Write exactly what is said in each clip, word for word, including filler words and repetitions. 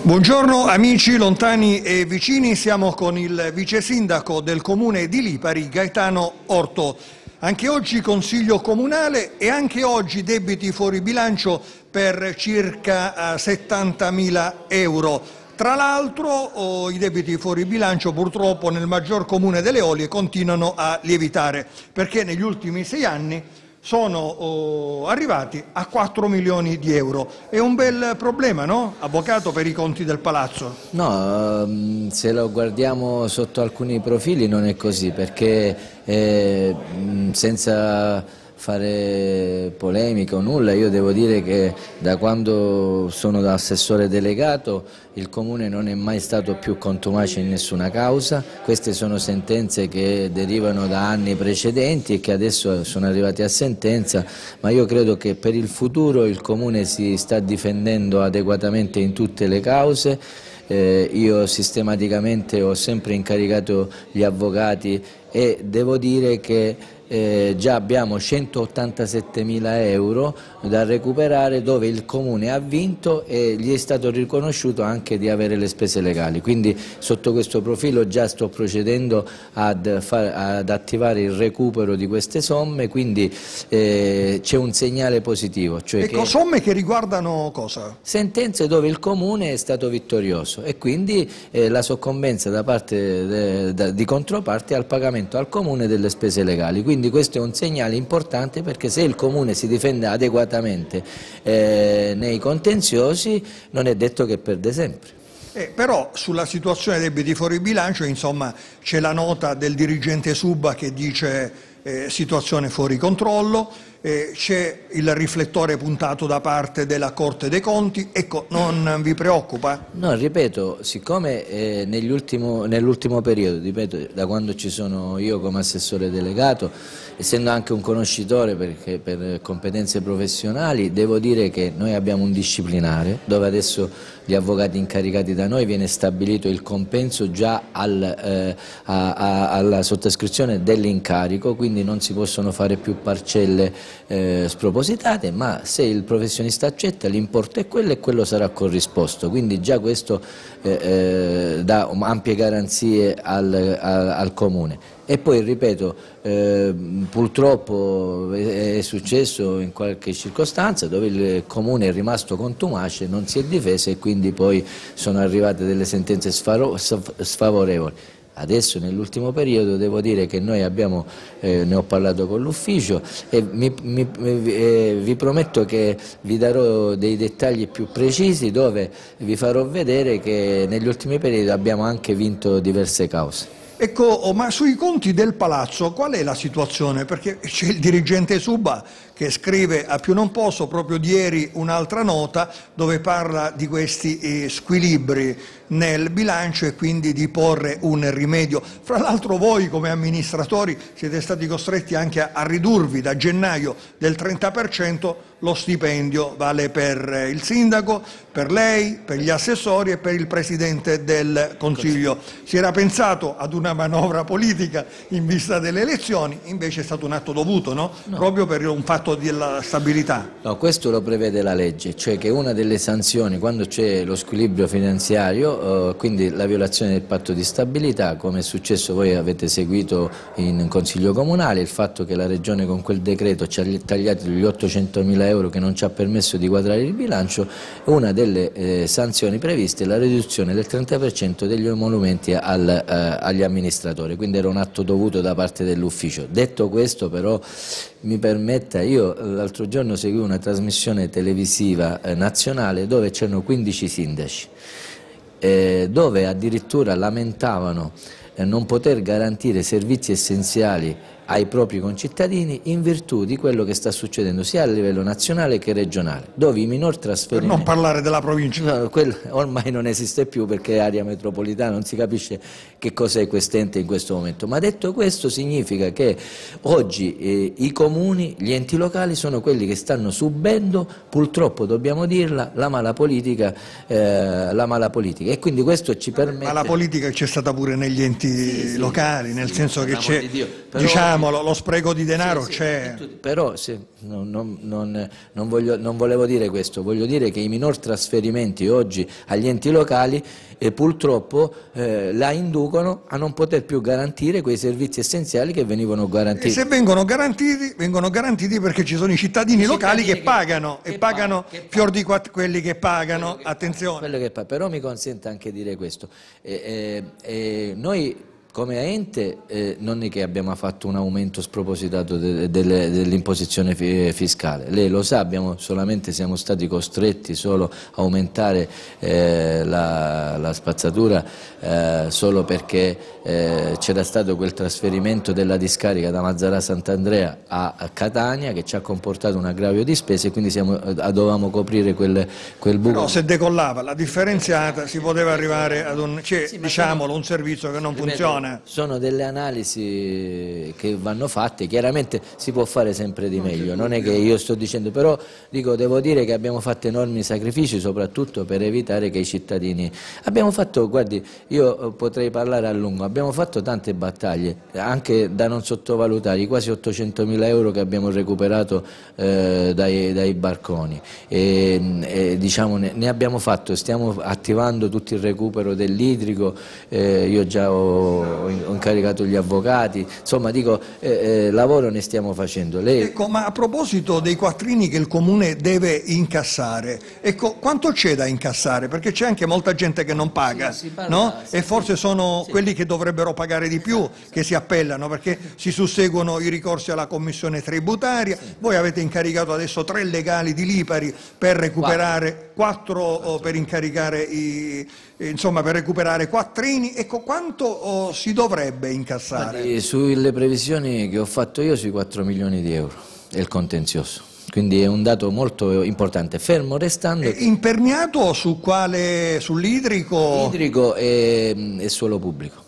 Buongiorno amici lontani e vicini, siamo con il vice sindaco del comune di Lipari, Gaetano Orto. Anche oggi consiglio comunale e anche oggi debiti fuori bilancio per circa settantamila euro. Tra l'altro oh, i debiti fuori bilancio purtroppo nel maggior comune delle Eolie continuano a lievitare, perché negli ultimi sei anni sono oh, arrivati a quattro milioni di euro. È un bel problema, no? Avvocato, per i conti del palazzo. No, se lo guardiamo sotto alcuni profili non è così, perché eh, senza fare polemica o nulla, io devo dire che da quando sono da assessore delegato il Comune non è mai stato più contumace in nessuna causa. Queste sono sentenze che derivano da anni precedenti e che adesso sono arrivate a sentenza, ma io credo che per il futuro il Comune si sta difendendo adeguatamente in tutte le cause. Eh, io sistematicamente ho sempre incaricato gli avvocati e devo dire che Eh, già abbiamo centottantasettemila euro da recuperare, dove il Comune ha vinto e gli è stato riconosciuto anche di avere le spese legali, quindi sotto questo profilo già sto procedendo ad, far, ad attivare il recupero di queste somme, quindi eh, c'è un segnale positivo. Cioè ecco, che somme che riguardano cosa? Sentenze dove il Comune è stato vittorioso e quindi eh, la soccombenza da parte de, de, di controparte al pagamento al Comune delle spese legali. Quindi Quindi questo è un segnale importante, perché se il Comune si difende adeguatamente eh, nei contenziosi non è detto che perde sempre. Eh, però sulla situazione dei debiti fuori bilancio, insomma, c'è la nota del dirigente Subba che dice eh, situazione fuori controllo, eh, c'è il riflettore puntato da parte della Corte dei Conti. Ecco, non vi preoccupa? No, ripeto, siccome eh, nell'ultimo periodo, ripeto, da quando ci sono io come assessore delegato, essendo anche un conoscitore perché per competenze professionali, devo dire che noi abbiamo un disciplinare dove adesso gli avvocati incaricati da noi viene stabilito il compenso già al, eh, a, a, alla sottoscrizione dell'incarico, quindi non si possono fare più parcelle eh, spropositate, ma se il professionista accetta l'importo è quello e quello sarà corrisposto, quindi già questo eh, eh, dà ampie garanzie al, al, al Comune. E poi, ripeto, eh, purtroppo è, è successo in qualche circostanza dove il Comune è rimasto contumace, non si è difeso e quindi poi sono arrivate delle sentenze sfavorevoli. Adesso nell'ultimo periodo devo dire che noi abbiamo, eh, ne ho parlato con l'ufficio e mi, mi, eh, vi prometto che vi darò dei dettagli più precisi, dove vi farò vedere che negli ultimi periodi abbiamo anche vinto diverse cause. Ecco, ma sui conti del palazzo qual è la situazione? Perché c'è il dirigente Subba che scrive a più non posso, proprio di ieri un'altra nota dove parla di questi eh, squilibri nel bilancio e quindi di porre un rimedio. Fra l'altro voi come amministratori siete stati costretti anche a, a ridurvi da gennaio del trenta per cento lo stipendio, vale per il sindaco, per lei, per gli assessori e per il Presidente del Consiglio. Si era pensato ad una manovra politica in vista delle elezioni, invece è stato un atto dovuto, no? No. Proprio per un fatto della stabilità. No, questo lo prevede la legge, cioè che una delle sanzioni quando c'è lo squilibrio finanziario, eh, quindi la violazione del patto di stabilità, come è successo, voi avete seguito in Consiglio Comunale, il fatto che la Regione con quel decreto ci ha tagliato gli ottocentomila euro che non ci ha permesso di quadrare il bilancio, una delle eh, sanzioni previste è la riduzione del trenta per cento degli emolumenti al, eh, agli amministratori, quindi era un atto dovuto da parte dell'ufficio. Detto questo, però, mi permetta, io l'altro giorno seguì una trasmissione televisiva eh, nazionale dove c'erano quindici sindaci, eh, dove addirittura lamentavano eh, non poter garantire servizi essenziali ai propri concittadini in virtù di quello che sta succedendo sia a livello nazionale che regionale, dove i minor trasferimenti... Per non parlare della provincia. No, quello ormai non esiste più perché è area metropolitana, non si capisce che cos'è quest'ente in questo momento, ma detto questo significa che oggi eh, i comuni, gli enti locali sono quelli che stanno subendo, purtroppo dobbiamo dirla, la mala politica, eh, la mala politica e quindi questo ci permette... Ma la politica c'è stata pure negli enti sì, locali, nel sì, senso che c'è, diciamo, diciamolo, lo spreco di denaro sì, sì, c'è. Però sì, non, non, non, non, voglio, non volevo dire questo, voglio dire che i minor trasferimenti oggi agli enti locali e purtroppo eh, la inducono a non poter più garantire quei servizi essenziali che venivano garantiti. E se vengono garantiti, vengono garantiti perché ci sono i cittadini, I locali cittadini che, che pagano, che e pagano che fior di quatt- quelli che pagano, che attenzione. Quello che paga. Però mi consente anche dire questo, eh, eh, eh, noi come ente eh, non è che abbiamo fatto un aumento spropositato de, de, de, dell'imposizione fi, fiscale, lei lo sa, abbiamo solamente siamo stati costretti solo a aumentare eh, la, la spazzatura eh, solo perché eh, c'era stato quel trasferimento della discarica da Mazzara Sant'Andrea a, a Catania che ci ha comportato un aggravio di spese e quindi siamo, dovevamo coprire quel, quel buco. Però se decollava la differenziata si poteva arrivare ad un, cioè, sì, diciamolo, un servizio che non ripeto, funziona. Sono delle analisi che vanno fatte, chiaramente si può fare sempre di meglio, non è che io sto dicendo, però dico, devo dire che abbiamo fatto enormi sacrifici soprattutto per evitare che i cittadini, abbiamo fatto, guardi, io potrei parlare a lungo, abbiamo fatto tante battaglie, anche da non sottovalutare, i quasi ottocentomila euro che abbiamo recuperato eh, dai, dai barconi, e, e, diciamo, ne, ne abbiamo fatto, stiamo attivando tutto il recupero dell'idrico, eh, io già ho ho incaricato gli avvocati, insomma dico eh, eh, lavoro ne stiamo facendo. Lei... Ecco, ma a proposito dei quattrini che il Comune deve incassare, ecco, quanto c'è da incassare? Perché c'è anche molta gente che non paga, sì, parla, no? Sì, e forse sì, sono sì. quelli che dovrebbero pagare di più che si appellano, perché si susseguono i ricorsi alla commissione tributaria, sì. Voi avete incaricato adesso tre legali di Lipari per recuperare, quattro, quattro per incaricare i... insomma per recuperare quattrini, ecco quanto oh, si dovrebbe incassare? Guardi, sulle previsioni che ho fatto io sui quattro milioni di euro è il contenzioso, quindi è un dato molto importante, fermo restando... Che... Impermeato su quale? Sull'idrico? Idrico e, e suolo pubblico.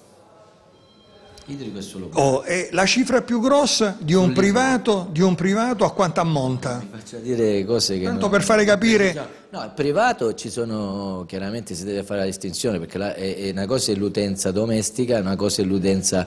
Idrico e suolo pubblico. Oh, e la cifra più grossa di un, privato, di un privato a quanto ammonta? Mi faccia dire cose che... Tanto non... per fare capire... No, il privato ci sono, chiaramente si deve fare la distinzione perché la, è, è una cosa è l'utenza domestica, una cosa è l'utenza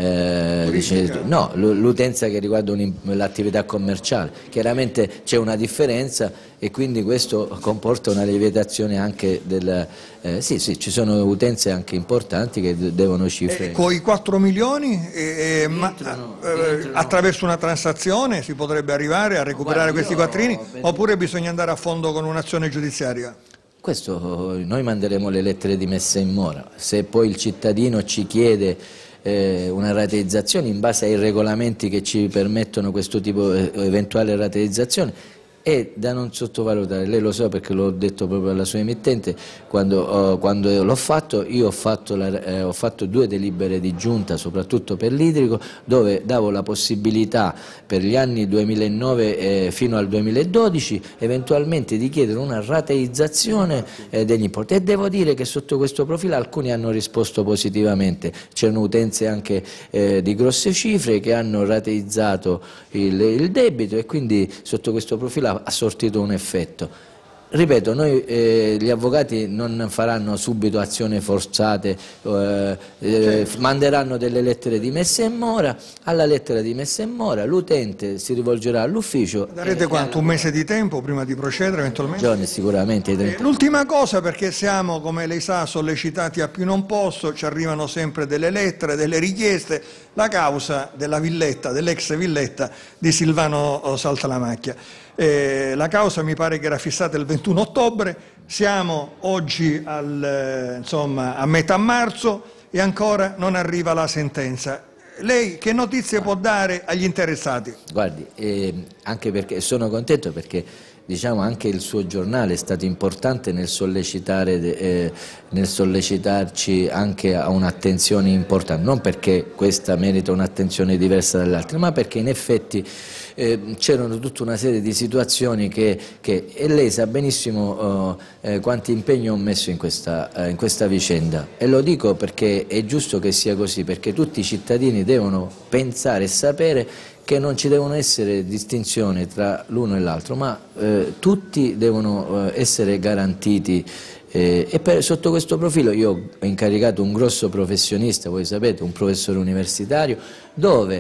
eh, no, l'utenza che riguarda l'attività commerciale, chiaramente c'è una differenza e quindi questo comporta una lievitazione anche del, eh, sì sì ci sono utenze anche importanti che devono cifre. Eh, con i quattro milioni eh, entrano, ma, eh, attraverso una transazione si potrebbe arrivare a recuperare Guarda, questi quattrini penso... oppure bisogna andare a fondo con un'azione giudiziaria? Questo noi manderemo le lettere di messa in mora, se poi il cittadino ci chiede eh, una rateizzazione in base ai regolamenti che ci permettono questo tipo di eh, eventuale rateizzazione, è da non sottovalutare, lei lo sa perché l'ho detto proprio alla sua emittente, quando, uh, quando l'ho fatto, io ho fatto, la, eh, ho fatto due delibere di giunta, soprattutto per l'idrico, dove davo la possibilità per gli anni duemilanove eh, fino al duemiladodici eventualmente di chiedere una rateizzazione eh, degli importi, e devo dire che sotto questo profilo alcuni hanno risposto positivamente, c'erano utenze anche eh, di grosse cifre che hanno rateizzato il, il debito e quindi sotto questo profilo ha sortito un effetto. Ripeto, noi eh, gli avvocati non faranno subito azioni forzate, eh, eh, manderanno delle lettere di messa in mora, alla lettera di messa in mora l'utente si rivolgerà all'ufficio. Darete quanto? Un mese di tempo prima di procedere eventualmente? Giorni sicuramente. Eh, L'ultima cosa, perché siamo, come lei sa, sollecitati a più non posso, ci arrivano sempre delle lettere, delle richieste, la causa della villetta, dell'ex villetta di Silvano Saltalamacchia. Eh, la causa mi pare che era fissata il ventuno ottobre, siamo oggi al, insomma, a metà marzo e ancora non arriva la sentenza. Lei che notizie può dare agli interessati? Guardi, eh, anche perché sono contento perché diciamo anche il suo giornale è stato importante nel sollecitare, eh, nel sollecitarci anche a un'attenzione importante, non perché questa merita un'attenzione diversa dalle altre, ma perché in effetti eh, c'erano tutta una serie di situazioni che, che e lei sa benissimo eh, quanti impegni ho messo in questa, eh, in questa vicenda, e lo dico perché è giusto che sia così, perché tutti i cittadini devono pensare e sapere che non ci devono essere distinzioni tra l'uno e l'altro, ma eh, tutti devono eh, essere garantiti eh, e per, sotto questo profilo io ho incaricato un grosso professionista, voi sapete, un professore universitario, dove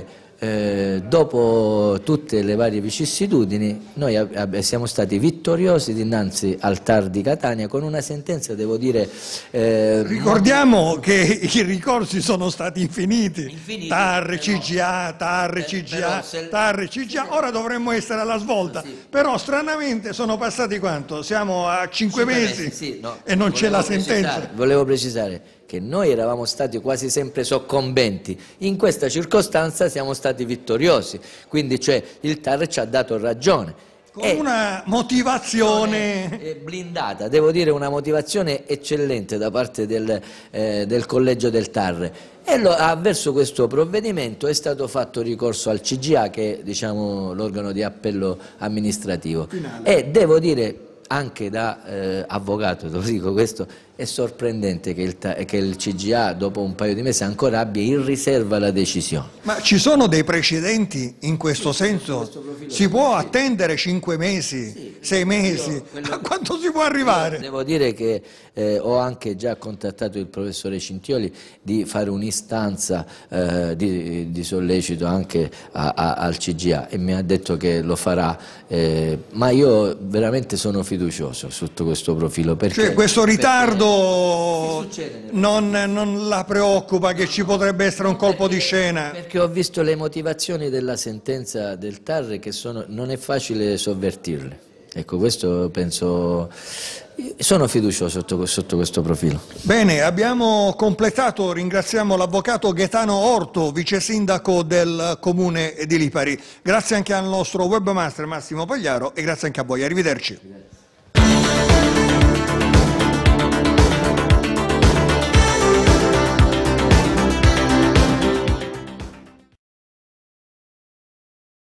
eh, dopo tutte le varie vicissitudini, noi ab- siamo stati vittoriosi dinanzi al T A R di Catania con una sentenza, devo dire... Eh, Ricordiamo che i ricorsi sono stati infiniti, infiniti T A R, C G A, T A R, C G A, T A R, C G A, ora dovremmo essere alla svolta, sì. Però stranamente sono passati quanto? Siamo a cinque mesi, mesi sì, no, e non c'è la sentenza. Volevo precisare che noi eravamo stati quasi sempre soccombenti, in questa circostanza siamo stati vittoriosi, quindi cioè il T A R ci ha dato ragione. Con e una motivazione blindata, devo dire una motivazione eccellente da parte del, eh, del collegio del T A R. E lo, avverso questo provvedimento è stato fatto ricorso al C G A, che è, diciamo, l'organo di appello amministrativo. Finale. E devo dire, anche da eh, avvocato, lo dico questo, è sorprendente che il, che il C G A dopo un paio di mesi ancora abbia in riserva la decisione. Ma ci sono dei precedenti in questo sì, senso? Questo si può sì. attendere cinque mesi, sì. sei mesi? Quello... A quanto si può arrivare? Io devo dire che eh, ho anche già contattato il professore Cintioli di fare un'istanza eh, di, di sollecito anche a, a, al C G A, e mi ha detto che lo farà, eh, ma io veramente sono fiducioso sotto questo profilo. Perché, cioè questo ritardo non, non la preoccupa che ci potrebbe essere un colpo di scena? Perché ho visto le motivazioni della sentenza del T A R, che sono, non è facile sovvertirle. Ecco, questo penso, sono fiducioso sotto, sotto questo profilo. Bene, abbiamo completato, ringraziamo l'avvocato Gaetano Orto, vice sindaco del comune di Lipari. Grazie anche al nostro webmaster Massimo Pagliaro e grazie anche a voi, arrivederci.